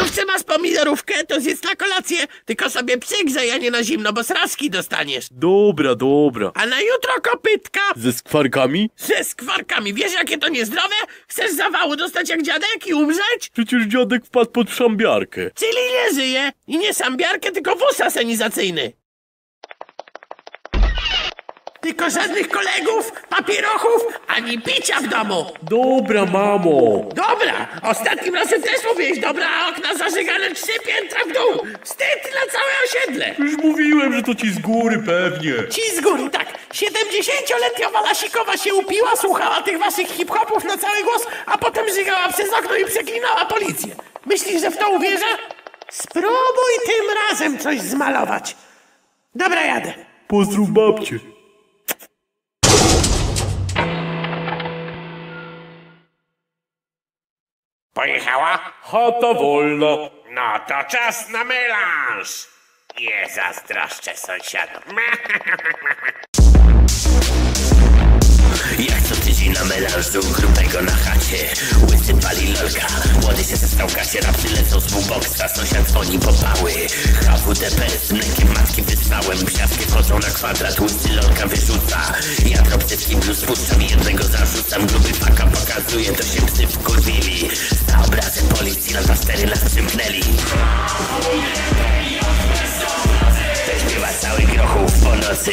lodówce masz pomidorówkę, to zjedz na kolację. Tylko sobie przygrzej, a nie na zimno, bo sraczki dostaniesz. Dobra, dobra. A na jutro kopytka. Ze skwarkami? Ze skwarkami. Wiesz, jakie to niezdrowe? Chcesz zawału dostać jak dziadek i umrzeć? Przecież dziadek wpadł pod szambiarkę. Czyli nie żyje. I nie szambiarkę, tylko wóz asenizacyjny. Tylko żadnych kolegów, papierochów, ani picia w domu. Dobra, mamo. Dobra, ostatnim razem też mówiłeś dobra, a okna zażygane 3 piętra w dół. Wstyd na całe osiedle. Już mówiłem, że to ci z góry pewnie. Ci z góry, tak. 70-letnia Walasikowa się upiła, słuchała tych waszych hip-hopów na cały głos, a potem żygała przez okno i przeklinała policję. Myślisz, że w to uwierzę? Spróbuj tym razem coś zmalować. Dobra, jadę. Pozdrów babcię. Pojechała? Chata wolna. No to czas na melanż. Nie zazdroszczę sąsiadom. Jak co tydzień na melanżu grubego na chacie. Łysy pali lolka, młody się zestał kasiera. Przylecą z bookboxa, sąsiad dzwoni po pały. HWDP z mlekiem matki wysłałem. Psiawki wchodzą na kwadrat, łysy lolka wyrzuca. Ja drobcy w kiblu spuszczam i jednego zarzucam. Gruby paka pokazuje, to się psy wkurwili. Za obrazem policji na 2-4 lat przymknęli. To śpiewa cały Grochów po nocy.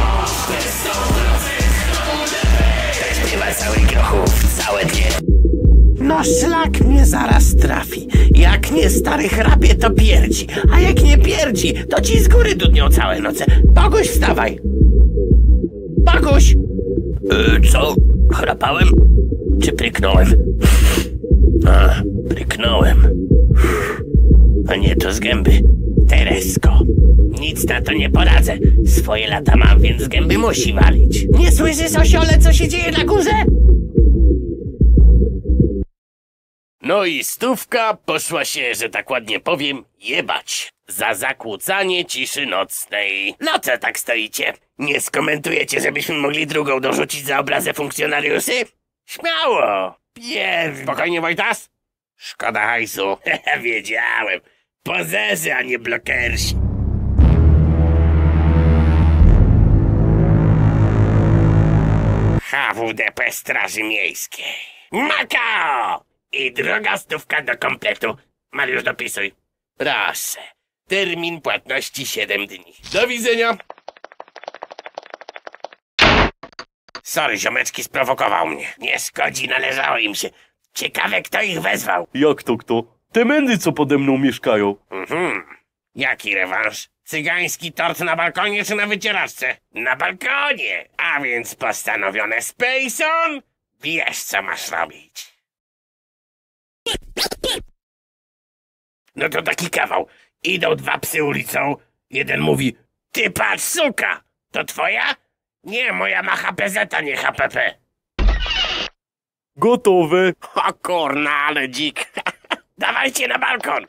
Śpiewa cały Grochów, całe dnie. No szlak mnie zaraz trafi. Jak nie stary chrapie, to pierdzi. A jak nie pierdzi, to ci z góry dudnią całe noce. Boguś, wstawaj. Boguś! Co? Chrapałem? Czy pryknąłem? A, pryknąłem. A nie, to z gęby. Teresko, nic na to nie poradzę. Swoje lata mam, więc z gęby musi walić. Nie słyszysz, osiole, co się dzieje na górze? No i 100 poszła się, że tak ładnie powiem, jebać. Za zakłócanie ciszy nocnej. No co tak stoicie? Nie skomentujecie, żebyśmy mogli drugą dorzucić za obrazę funkcjonariuszy? Śmiało! Spokojnie, Wojtas? Szkoda hajsu. Wiedziałem. Pozerzy, a nie blokersi. HWDP Straży Miejskiej. Makao! I druga 100 do kompletu. Mariusz, dopisuj. Proszę. Termin płatności 7 dni. Do widzenia. Sorry, ziomeczki, sprowokował mnie. Nie szkodzi, należało im się. Ciekawe, kto ich wezwał. Jak to kto? Te mędy, co pode mną mieszkają. Jaki rewanż? Cygański tort na balkonie czy na wycieraczce? Na balkonie! A więc postanowione Spacon? Wiesz, co masz robić. No to taki kawał. Idą 2 psy ulicą. Jeden mówi: ty patrz, suka! To twoja? Nie, moja ma HPZ, a nie HPP. Gotowe. O kurna, ale dzik. Dawajcie na balkon.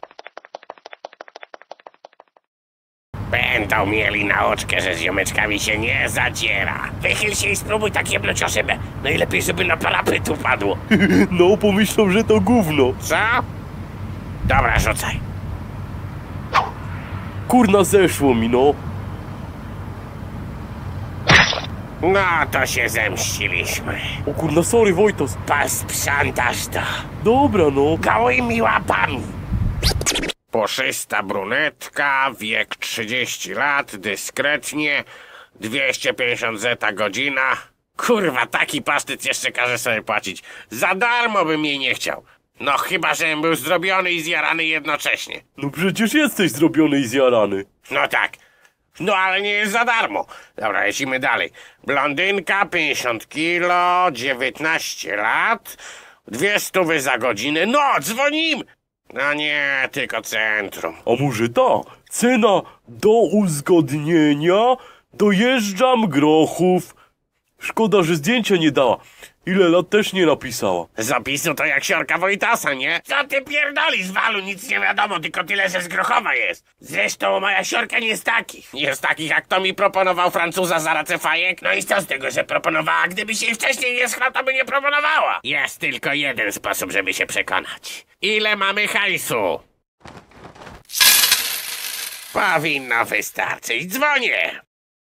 Będą mieli nauczkę, że z ziomeczkami się nie zadziera. Wychyl się i spróbuj tak jebnąć o szybę. Najlepiej, żeby na parapet upadło. No, pomyślą, że to gówno. Co? Dobra, rzucaj. Kurna, zeszło mi, no. No to się zemściliśmy. O kurna, sorry, Wojtas. Posprzątasz to. Dobra, no. Gołymi łapami. Puszysta brunetka, wiek 30 lat, dyskretnie, 250 zeta godzina. Kurwa, taki pasztet jeszcze każe sobie płacić. Za darmo bym jej nie chciał. No chyba, żebym był zrobiony i zjarany jednocześnie. No przecież jesteś zrobiony i zjarany. No tak. No ale nie jest za darmo. Dobra, lecimy dalej. Blondynka, 50 kilo, 19 lat, 200 za godzinę. No, dzwonimy! No nie, tylko centrum. A może ta? Cena do uzgodnienia. Dojeżdżam Grochów. Szkoda, że zdjęcia nie dała. Ile lat też nie napisała. Zapisu to jak siorka Wojtasa, nie? Co ty pierdolisz, Walu? Nic nie wiadomo, tylko tyle, że z Grochowa jest. Zresztą moja siorka nie jest takich. Jest takich, jak to mi proponował Francuza za racę fajek. No i co z tego, że proponowała? Gdyby się wcześniej nie schlał, to by nie proponowała. Jest tylko jeden sposób, żeby się przekonać. Ile mamy hajsu? Powinno wystarczyć. Dzwonię.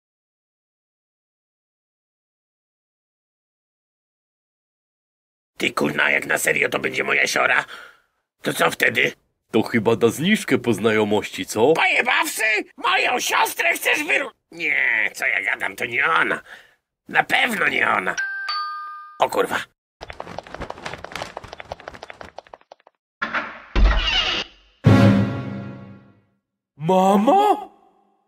Ty kurna, jak na serio to będzie moja siora, to co wtedy? To chyba da zniżkę po znajomości, co? Pojebawszy? Moją siostrę chcesz Nie, co ja gadam, to nie ona. Na pewno nie ona. O kurwa. Mama?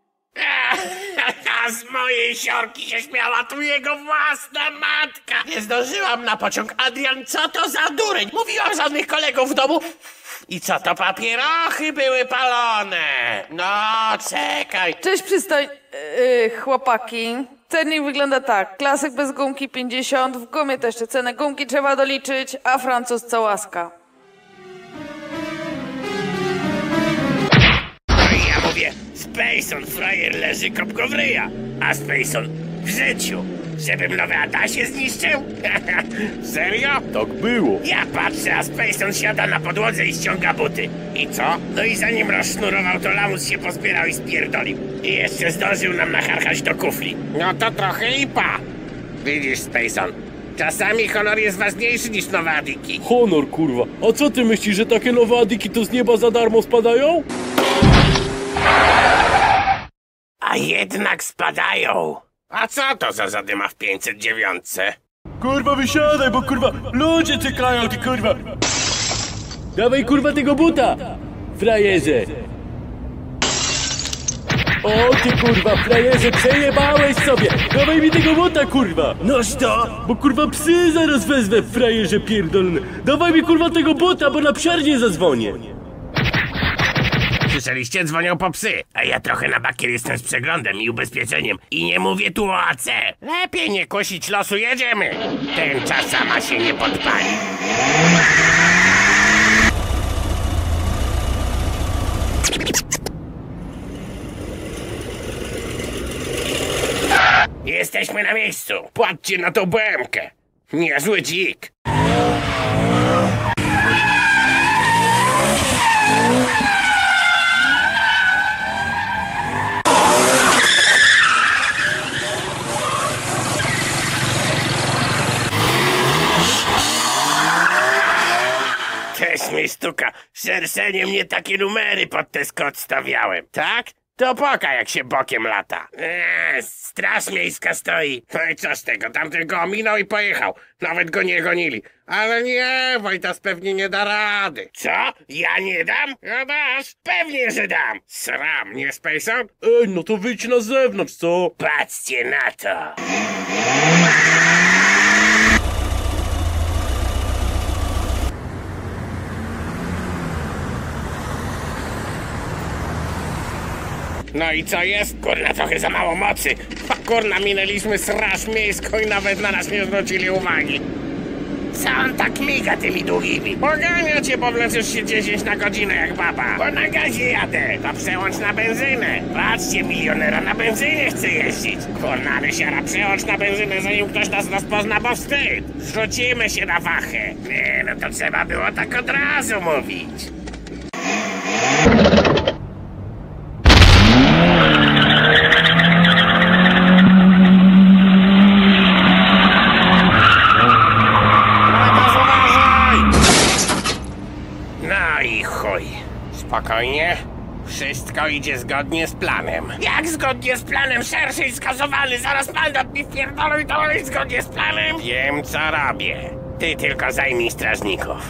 A z mojej siorki się śmiała tu jego własna matka. Nie zdążyłam na pociąg. Adrian, co to za dureń? Mówiłam żadnych kolegów w domu. I co to, papierochy były palone? No, czekaj. Cześć chłopaki. Cennik wygląda tak. Klasyk bez gumki 50, w gumie to jeszcze cenę gumki trzeba doliczyć, a Francuz co łaska. No i ja mówię, Spacon, frajer leży kopko w ryja. A Spacon w życiu, żebym nowe Adasie zniszczył? Serio? Tak było. Ja patrzę, a Spacon siada na podłodze i ściąga buty. I co? No i zanim rozsznurował, to lamus się pozbierał i spierdolił. I jeszcze zdążył nam nacharchać do kufli. No to trochę lipa. Widzisz, Spacon, czasami honor jest ważniejszy niż nowe adiki. Honor, kurwa. A co ty myślisz, że takie nowe adiki to z nieba za darmo spadają? A jednak spadają. A co to za zadyma w 509? Kurwa, wysiadaj, bo kurwa ludzie czekają, ty kurwa. Dawaj kurwa tego buta, frajerze. O ty kurwa, frajerze, przejebałeś sobie. Dawaj mi tego buta, kurwa. Noż to, bo kurwa psy zaraz wezwę, frajerze pierdolny. Dawaj mi kurwa tego buta, bo na psiarnię zadzwonię. Słyszeliście? Dzwonią po psy. A ja trochę na bakier jestem z przeglądem i ubezpieczeniem. I nie mówię tu o AC. Lepiej nie kusić losu, jedziemy. Tęcza sama się nie podpali. Jesteśmy na miejscu. Płaccie na tą BM-kę. Niezły dzik. Też mi stuka. Szerszenie mnie takie numery pod te skot stawiałem. Tak? To poka jak się bokiem lata. Straż miejska stoi. No i co z tego? Tamten go ominął i pojechał. Nawet go nie gonili. Ale nie, Wojtas pewnie nie da rady. Co? Ja nie dam? No dasz? Pewnie, że dam. Sram, nie Spacon? Ej, no to wyjdź na zewnątrz, co? Patrzcie na to. No i co jest? Kurna, trochę za mało mocy. Kurna, minęliśmy straż miejską i nawet na nas nie zwrócili uwagi. Co on tak miga tymi długimi? Pogania cię, bo wleczysz się 10 na godzinę jak baba. Bo na gazie jadę, to przełącz na benzynę. Patrzcie, milionera na benzynie chce jeździć. Kurna, ale siara, przełącz na benzynę, zanim ktoś nas rozpozna, bo wstyd. Zrzucimy się na wachę. Nie, no to trzeba było tak od razu mówić. No i chuj. Spokojnie. Wszystko idzie zgodnie z planem. Jak zgodnie z planem? Szerszy skazowany, zaraz mandat mi wpierdolą i to jest zgodnie z planem? Wiem, co robię. Ty tylko zajmij strażników.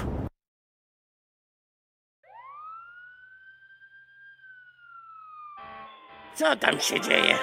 Co tam się dzieje?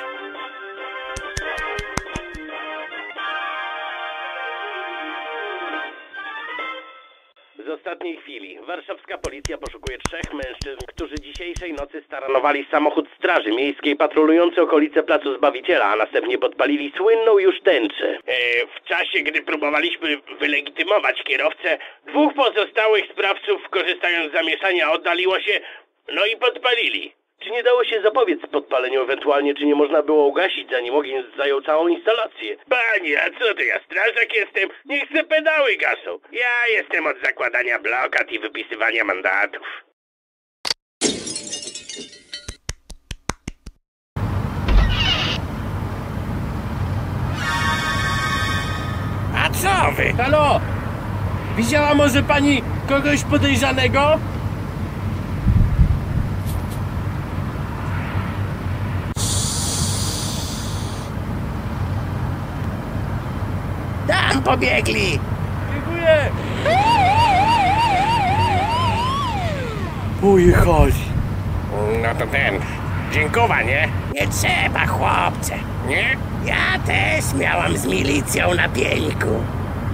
Z ostatniej chwili warszawska policja poszukuje 3 mężczyzn, którzy dzisiejszej nocy staranowali samochód straży miejskiej patrolujący okolice Placu Zbawiciela, a następnie podpalili słynną już tęczę. W czasie, gdy próbowaliśmy wylegitymować kierowcę, 2 pozostałych sprawców, korzystając z zamieszania, oddaliło się, no i podpalili. Czy nie dało się zapobiec podpaleniu, ewentualnie czy nie można było ugasić, zanim ogień zajął całą instalację? Panie, a co ty, ja strażak jestem? Niech se pedały gasą. Ja jestem od zakładania blokad i wypisywania mandatów. halo! Widziała może pani kogoś podejrzanego? Tam pobiegli! Dziękuję! Pojechali. No to dziękuję, nie? Nie trzeba, chłopcze. Nie? Ja też miałam z milicją na pieńku.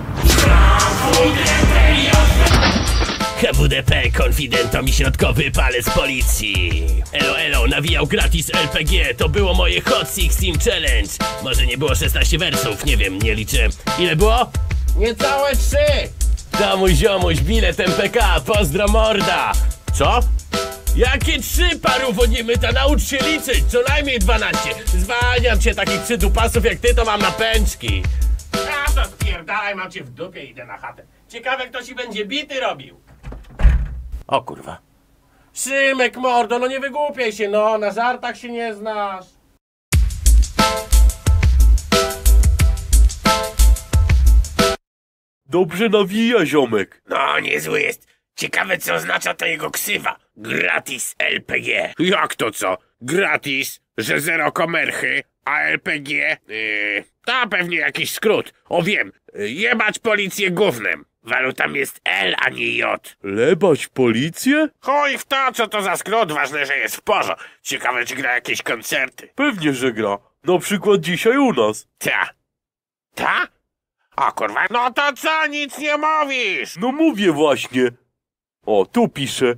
HWDP, konfidentom i środkowy palec policji. Elo, nawijał gratis LPG, to było moje Hot 16 Challenge. Może nie było 16 wersów, nie wiem, nie liczę. Ile było? Niecałe 3! Da mój ziomuś, bilet MPK, pozdro morda. Co? Jakie 3, paru wodniemyta, naucz się liczyć, co najmniej 12. Zwalniam cię, takich przydupasów jak ty to mam na pęczki. A to spierdalaj, mam cię w dupie, idę na chatę. Ciekawe, kto ci będzie bity robił. O kurwa. Szymek, mordo, no nie wygłupiaj się, no, na żartach się nie znasz. Dobrze nawija, ziomek. No, niezły jest. Ciekawe, co oznacza to jego ksywa. Gratis LPG. Jak to co? Gratis? Że zero komerchy? A LPG? To pewnie jakiś skrót. O wiem, jebać policję gównem. Walutą jest L, a nie J. Lebać policję? Chuj w to, co to za skrót, ważne, że jest w porządku. Ciekawe, czy gra jakieś koncerty. Pewnie, że gra. Na przykład dzisiaj u nas. Ta? O kurwa, no to co, nic nie mówisz? No mówię właśnie. O, tu pisze.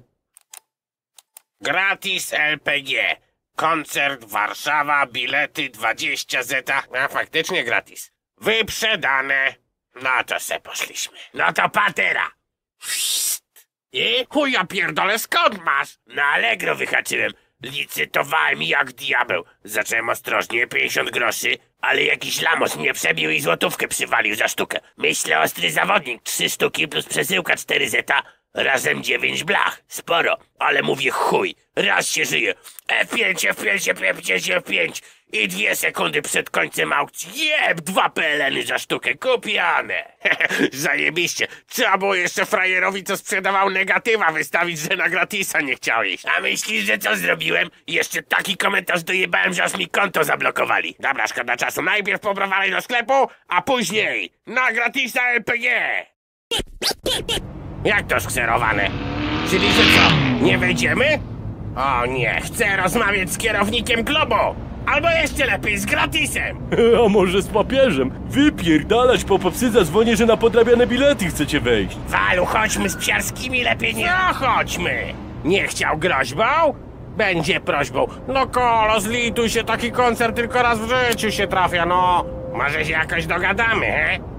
Gratis LPG. Koncert Warszawa, bilety 20 zeta. A faktycznie gratis. Wyprzedane. No to se poszliśmy. No to patera. I? Chuja pierdolę, skąd masz? Na Allegro wyhaczyłem. Licytowałem jak diabeł. Zacząłem ostrożnie, 50 groszy, ale jakiś lamos mnie przebił i złotówkę przywalił za sztukę. Myślę, ostry zawodnik, 3 sztuki plus przesyłka 4 zeta, razem 9 blach. Sporo, ale mówię chuj, raz się żyje. F5, F5, F5, F5 i 2 sekundy przed końcem aukcji. Jeb, 2 PLN-y za sztukę, kupione. Zajebiście. Trzeba było jeszcze frajerowi, co sprzedawał negatywa, wystawić, że na gratisa nie chciał iść. A myślisz, że co zrobiłem? Jeszcze taki komentarz dojebałem, że aż mi konto zablokowali. Dobra, szkoda czasu. Najpierw pobrowali do sklepu, a później na gratisa LPG. Jak to skserowane? Czyli że co, nie wejdziemy? O nie, chcę rozmawiać z kierownikiem klubu. Albo jeszcze lepiej, z gratisem. A może z papieżem? Wypierdalać, po psy zadzwonię, że na podrabiane bilety chcecie wejść. Walu, chodźmy z psiarskimi, lepiej nie... No chodźmy. Nie chciał groźbą? Będzie prośbą. No kolo, zlituj się, taki koncert tylko raz w życiu się trafia, no. Może się jakoś dogadamy, he?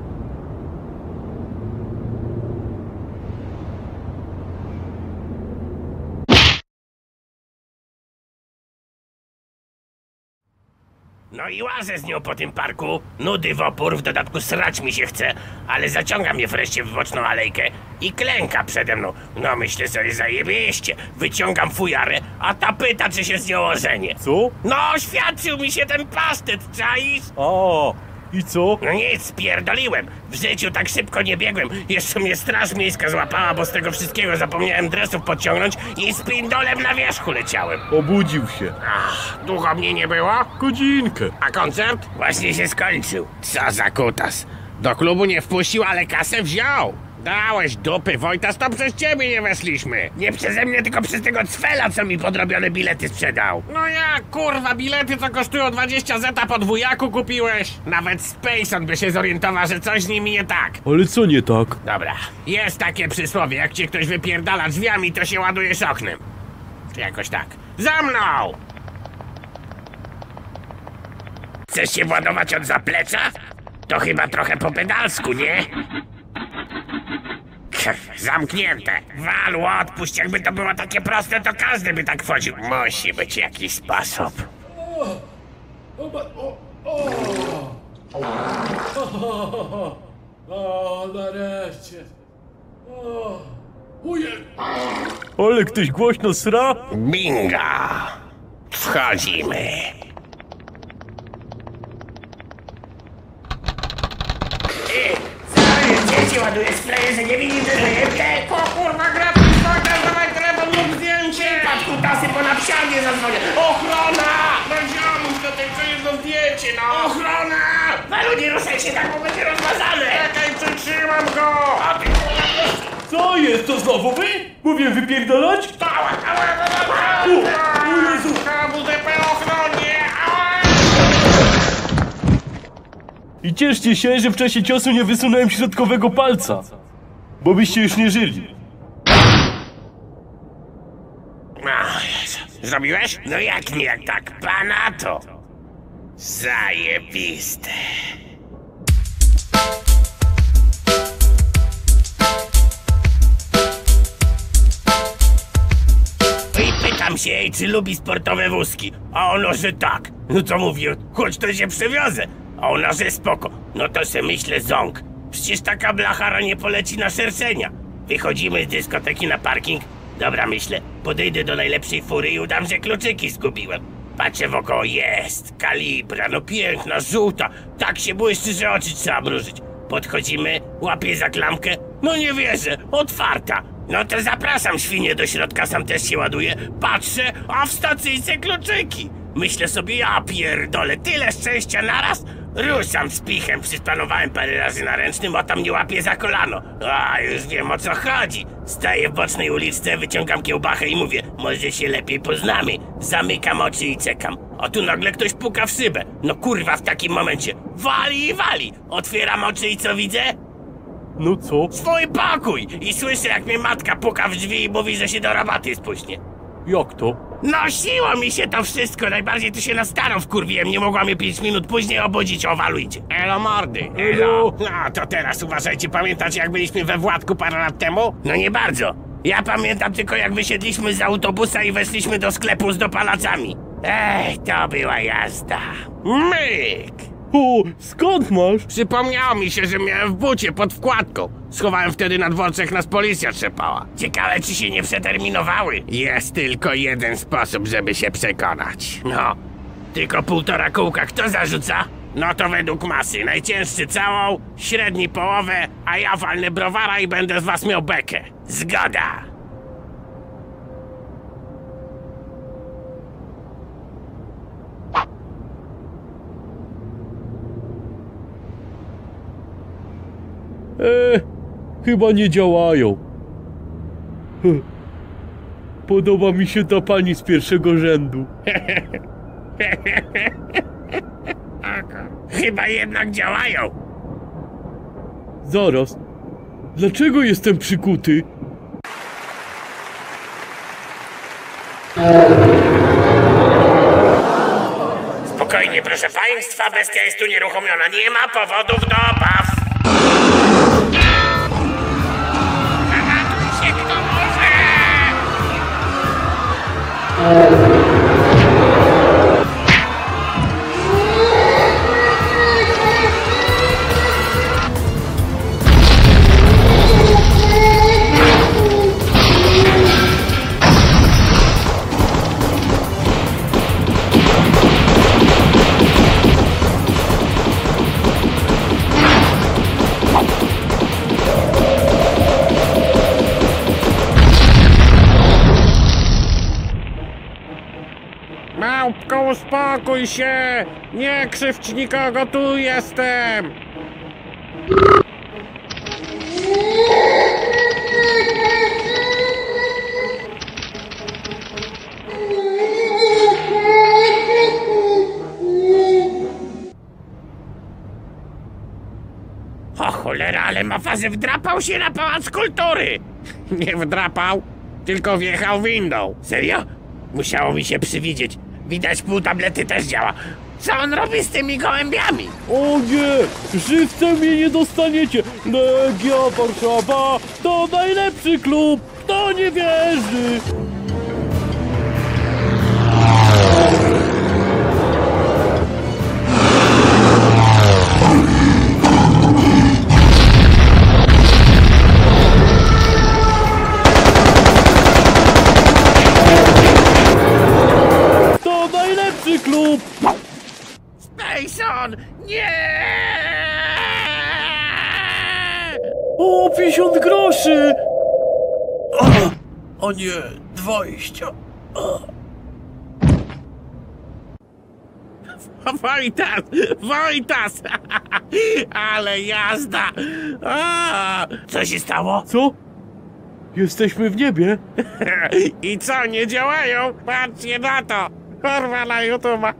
No i łazę z nią po tym parku. Nudy w opór, w dodatku srać mi się chce, ale zaciąga mnie wreszcie w boczną alejkę i klęka przede mną. No myślę sobie, zajebiście. Wyciągam fujarę, a ta pyta, czy się z nią ożenię. Co? No, oświadczył mi się ten pasztet, czaisz? A, i co? No nic, spierdoliłem. W życiu tak szybko nie biegłem. Jeszcze mnie straż miejska złapała, bo z tego wszystkiego zapomniałem dresów podciągnąć i z pindolem na wierzchu leciałem. Obudził się. Ach, długo mnie nie było? Godzinkę. A koncert? Właśnie się skończył. Co za kutas. Do klubu nie wpuścił, ale kasę wziął. Dałeś dupy, Wojtas, to przez ciebie nie weszliśmy. Nie przeze mnie, tylko przez tego cwela, co mi podrobione bilety sprzedał. No jak, kurwa, bilety co kosztują 20 zeta po dwójaku kupiłeś? Nawet Spacon by się zorientował, że coś z nimi nie tak. Ale co nie tak? Dobra, Jest takie przysłowie, jak cię ktoś wypierdala drzwiami, to się ładujesz oknem. Czy jakoś tak. Za mną! chcesz się władować od zaplecza? To chyba trochę po pedalsku, nie? Zamknięte. Walu, odpuść, jakby to było takie proste, to każdy by tak wchodził. Musi być jakiś sposób. O, nareszcie. Ale ktoś głośno sra? Binga! Wchodzimy. że nie widzisz, że zajęte? O kurwa, gratis, chodź, dawaj telefon, lub zdjęcie! Patrz, kutasy, bo na psiarnię zadzwonię. Ochrona! No ziomuś, to tylko jedno zdjęcie, no! Ochrona! Walu, nie ruszaj się tak, bo będzie rozmazane. Czekaj, przytrzymam go! A ty kurwa, Co jest, to znowu wy? Mówię wypierdolać? O Jezu! HWDP ochronie! Ała! I cieszcie się, że w czasie ciosu nie wysunąłem środkowego palca. Bo byście już nie żyli. Jezu. Zrobiłeś? No jak nie, jak tak, pana to. Zajebiste. I pytam się jej, czy lubi sportowe wózki. A ono, że tak. No to mówię, chodź to się przewiozę. A ona, że spoko. No to se myślę, ząg. Przecież taka blachara nie poleci na szerszenia. Wychodzimy z dyskoteki na parking. Dobra, myślę, podejdę do najlepszej fury i udam, że kluczyki zgubiłem. Patrzę wokoło, jest, kalibra, no piękna, żółta. Tak się błyszczy, że oczy trzeba mrużyć. Podchodzimy, łapię za klamkę. No nie wierzę, otwarta. No to zapraszam świnię do środka, sam też się ładuję. Patrzę, a w stacyjce kluczyki. Myślę sobie, ja pierdolę, tyle szczęścia naraz. Ruszam z pichem, przysplanowałem parę razy na ręcznym, a tam mnie łapie za kolano. A, już wiem, o co chodzi. Staję w bocznej uliczce, wyciągam kiełbachę i mówię, może się lepiej poznamy. Zamykam oczy i czekam. A tu nagle ktoś puka w szybę. No kurwa, w takim momencie wali i wali. Otwieram oczy i co widzę? No co? Swój pokój! I słyszę, jak mnie matka puka w drzwi i mówi, że się do roboty spuśnie. Jak to? Nosiło mi się to wszystko, najbardziej to się na starą wkurwiłem, nie mogła mnie 5 minut później obudzić, owalujcie. Elo mordy, Elo. No to teraz uważajcie, pamiętacie jak byliśmy we Władku parę lat temu? No nie bardzo. Ja pamiętam tylko, jak wysiedliśmy z autobusa i weszliśmy do sklepu z dopalacami. Ej, to była jazda. Myk! O, skąd masz? Przypomniało mi się, że miałem w bucie pod wkładką. Schowałem wtedy na dworcu, jak nas policja trzepała. Ciekawe, czy się nie przeterminowały. Jest tylko jeden sposób, żeby się przekonać. No, tylko 1,5 kółka, kto zarzuca? No to według masy. Najcięższy całą, średni połowę, a ja walnę browara i będę z was miał bekę. Zgoda. Chyba nie działają. Podoba mi się ta pani z pierwszego rzędu. Chyba jednak działają. Zaraz. Dlaczego jestem przykuty? Spokojnie, proszę państwa, bestia jest tu nieruchomiona. Nie ma powodów do obaw. Ratuj się, kto może! Małpko, uspokój się! Nie krzywdź nikogo, tu jestem! O cholera, ale Mafazy wdrapał się na Pałac Kultury! Nie wdrapał, tylko wjechał windą. Serio? Musiało mi się przywidzieć. Widać, pół tablety też działa. Co on robi z tymi gołębiami? O nie! Żywcem mnie nie dostaniecie! Legia Warszawa to najlepszy klub! Kto nie wierzy? To najlepszy klub! Mason! Nie! O, 50 groszy! O nie, 20. Wojtas! Ale jazda! Co się stało? Co? Jesteśmy w niebie? I co, nie działają? Patrzcie na to! Kurwa na YouTube'a!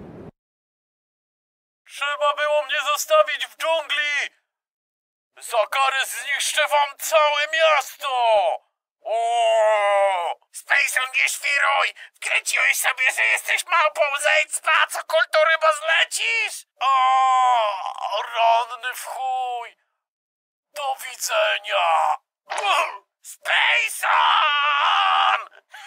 Trzeba było mnie zostawić w dżungli! Za karę zniszczę wam całe miasto! Spacon, nie świruj! Wkręciłeś sobie, że jesteś małpą, zejdź z pacu kultury, bo zlecisz! Ranny w chuj! Do widzenia! Spacon!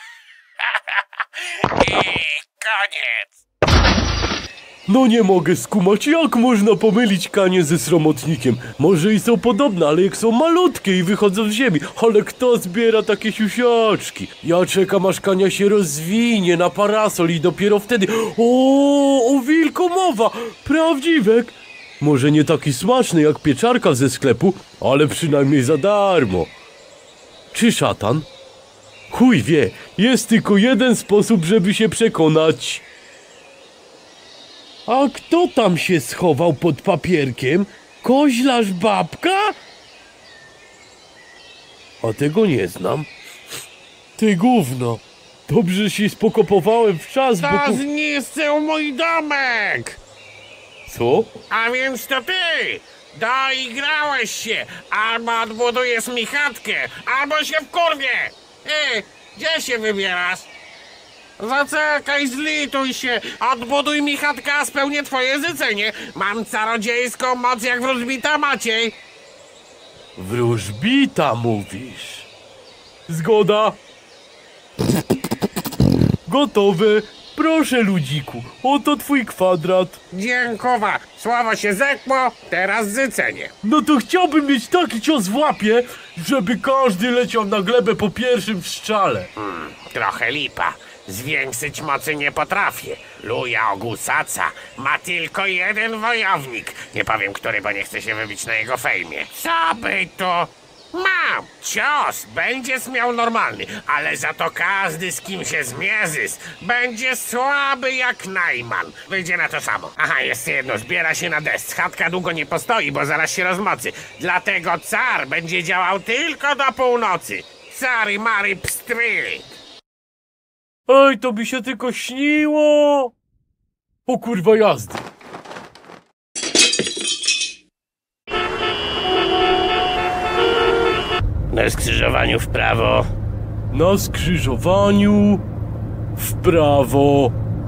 I koniec! No nie mogę skumać, jak można pomylić kanie ze sromotnikiem? Może i są podobne, ale jak są malutkie i wychodzą z ziemi. Ale kto zbiera takie siusiaczki? Ja czekam, aż kania się rozwinie na parasol i dopiero wtedy... O wilku mowa! Prawdziwek! Może nie taki smaczny jak pieczarka ze sklepu, ale przynajmniej za darmo. Czy szatan? Chuj wie, jest tylko jeden sposób, żeby się przekonać. A kto tam się schował pod papierkiem? Koźlarz babka? A tego nie znam. Ty gówno. Dobrze się spokopowałem w czas, bo... To zniszczył mój domek! Co? A więc to ty! Doigrałeś się! Albo odbudujesz mi chatkę, albo się wkurwię! Gdzie się wybierasz? Zaczekaj, zlituj się! Odbuduj mi chatkę, a spełnię twoje życzenie! Mam czarodziejską moc jak wróżbita Maciej! Wróżbita mówisz. Zgoda. Gotowe. Proszę, ludziku, oto twój kwadrat. Dziękowa! Słowo się zekło, teraz życzenie! No to chciałbym mieć taki cios w łapie, żeby każdy leciał na glebę po pierwszym strzale. Trochę lipa. Zwiększyć mocy nie potrafię. Luja Ogusaca ma tylko jeden wojownik. Nie powiem który, bo nie chcę się wybić na jego fejmie. Co by to? Mam! Cios będziesz miał normalny, ale za to każdy, z kim się zmierzysz, będzie słaby jak Najman. Wyjdzie na to samo. Aha, jeszcze jedno, zbiera się na deszcz. Chatka długo nie postoi, bo zaraz się rozmocy. Dlatego car będzie działał tylko do północy. Cary mary pstryk. Ej, to mi się tylko śniło! O kurwa jazdy! Na skrzyżowaniu w prawo. Na skrzyżowaniu w prawo.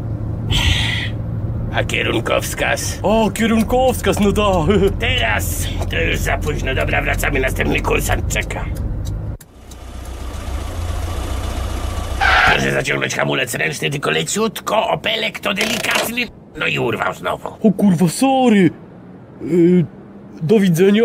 A kierunkowskaz? O, kierunkowskaz, no da. Teraz to już za późno. Dobra, wracamy. Następny kursant czeka. Proszę zaciągnąć hamulec ręczny, tylko leciutko. Opelek to delikatny. No i urwał znowu. O kurwa, sorry. Do widzenia.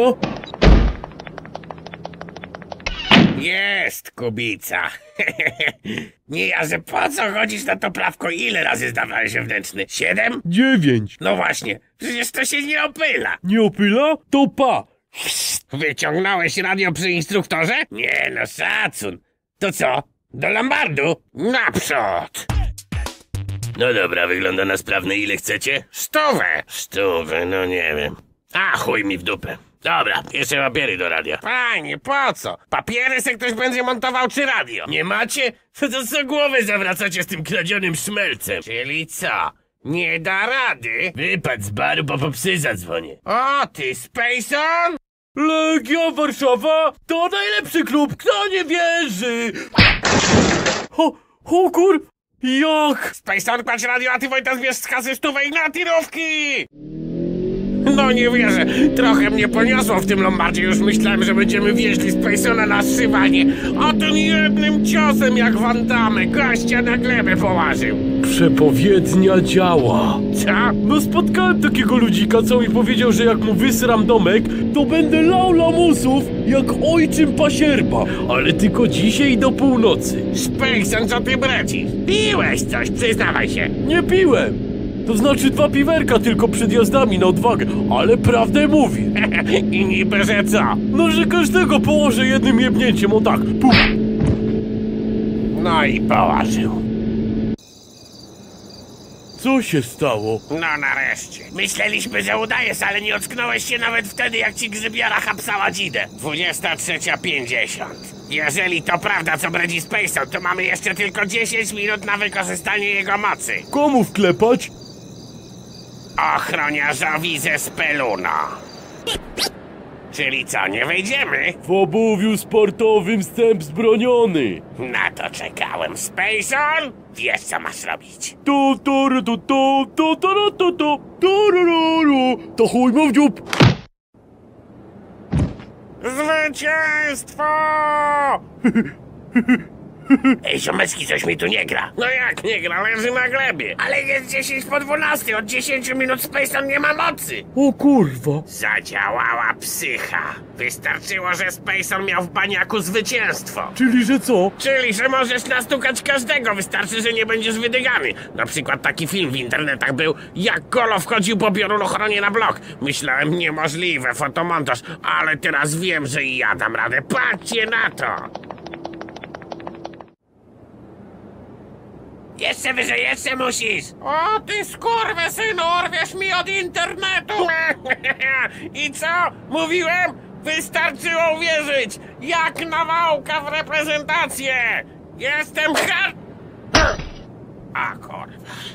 Jest, Kubica. Nie, ja, że po co chodzisz na to prawko? Ile razy zdawałeś wewnętrzny? 7? 9. No właśnie, przecież to się nie opyla. Nie opyla? To pa. Wyciągnąłeś radio przy instruktorze? Nie no, szacun. To co? Do Lombardu? Naprzód! No dobra, wygląda na sprawny. Ile chcecie? 100. 100, no nie wiem. A, chuj mi w dupę. Dobra, jeszcze papiery do radia. Panie, po co? Papiery se ktoś będzie montował czy radio? Nie macie? To co głowę zawracacie z tym kradzionym szmelcem? Czyli co? Nie da rady? Wypadł z baru, bo po psy zadzwonię. O, ty Spacon? Legia Warszawa to najlepszy klub, kto nie wierzy? O kur... Jak? Spacon, kładź radio, a ty Wojta zbierz z kasy stówek na tirówki! No nie wierzę, trochę mnie poniosło w tym Lombardzie, już myślałem, że będziemy wieźli Spacona na szywanie, a tym jednym ciosem jak Van Damme gościa na glebę położył. Przepowiednia działa. Co? No spotkałem takiego ludzika, co mi powiedział, że jak mu wysram domek, to będę lał lamusów jak ojczym pasierba, ale tylko dzisiaj do północy. Spacon, co ty bredzisz? Piłeś coś, przyznawaj się. Nie piłem. To znaczy 2 piwerka tylko przed jazdami na odwagę, ale prawdę mówi. I niby, że co? No, że każdego położę jednym jebnięciem, o tak. Puf. No i położył. Co się stało? No nareszcie. Myśleliśmy, że udajesz, ale nie ocknąłeś się nawet wtedy, jak ci grzybiara hapsała dzidę. 23:50. Jeżeli to prawda, co bredzi Spacon, to mamy jeszcze tylko 10 minut na wykorzystanie jego mocy. Komu wklepać? Ochroniarzowi ze Speluna. Czyli co, nie wejdziemy? W obuwiu sportowym wstęp zbroniony. Na to czekałem. Spacon? Wiesz, co masz robić. To chuj mu w dziób. Zwycięstwo! Ej, ziomeczki, coś mi tu nie gra. No jak nie gra? Leży na glebie. Ale jest 10:12. Od 10 minut Spacon nie ma mocy. O kurwa. Zadziałała psycha. Wystarczyło, że Spacon miał w baniaku zwycięstwo. Czyli że co? Czyli, że możesz nastukać każdego, wystarczy, że nie będziesz wydygany. Na przykład taki film w internetach był, jak Kolo wchodził po piorunochronie na blok. Myślałem, niemożliwe, fotomontaż, ale teraz wiem, że i ja dam radę. Patrzcie na to! Jeszcze wyżej, jeszcze musisz! O, ty skurwysynu, orwiesz mi od internetu! I co? Mówiłem? Wystarczyło uwierzyć! Jak nawałka w reprezentację! Jestem A kurwa.